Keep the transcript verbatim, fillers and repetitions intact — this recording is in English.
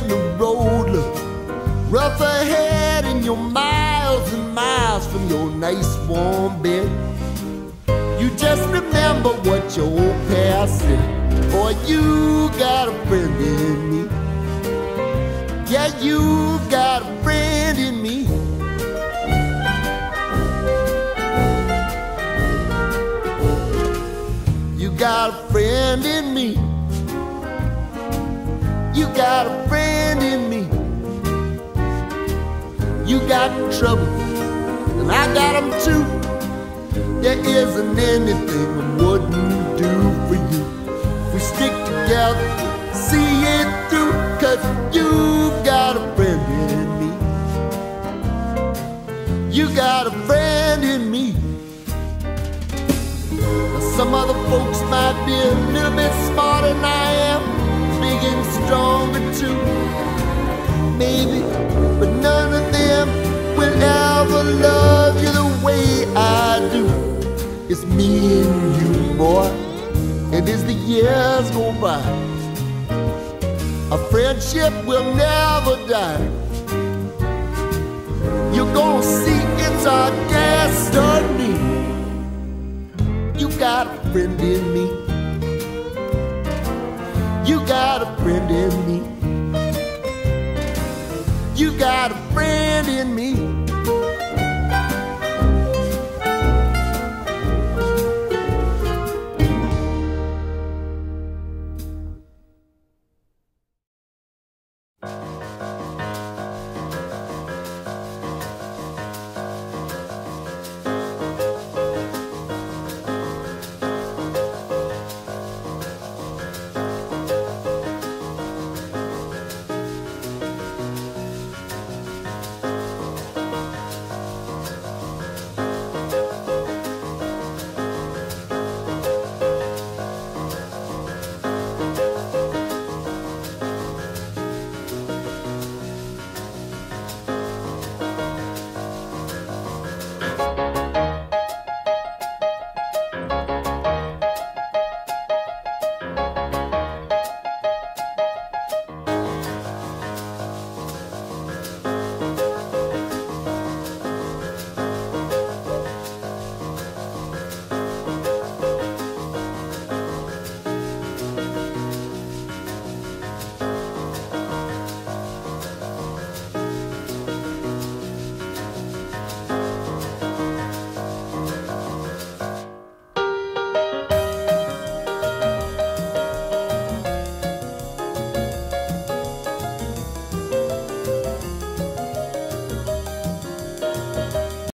the road looks rough ahead and you're miles and miles from your nice warm bed, you just remember what your old past said. Boy, you got a friend in me. Yeah, you got a friend in me. You got a friend in me. You got a friend in me. You got trouble, and I got them too. There isn't anything I wouldn't do for you. If we stick together, see it through, 'cause you got a friend in me. You got a friend in me. Now some other folks might be a little bit smarter than I am, big and stronger too, maybe, but none of them will ever love you the way I do. It's me and you, boy, and as the years go by, our friendship will never die. You're gonna see it's our destiny. You got a friend in me. You got a friend in me. You got a friend in me.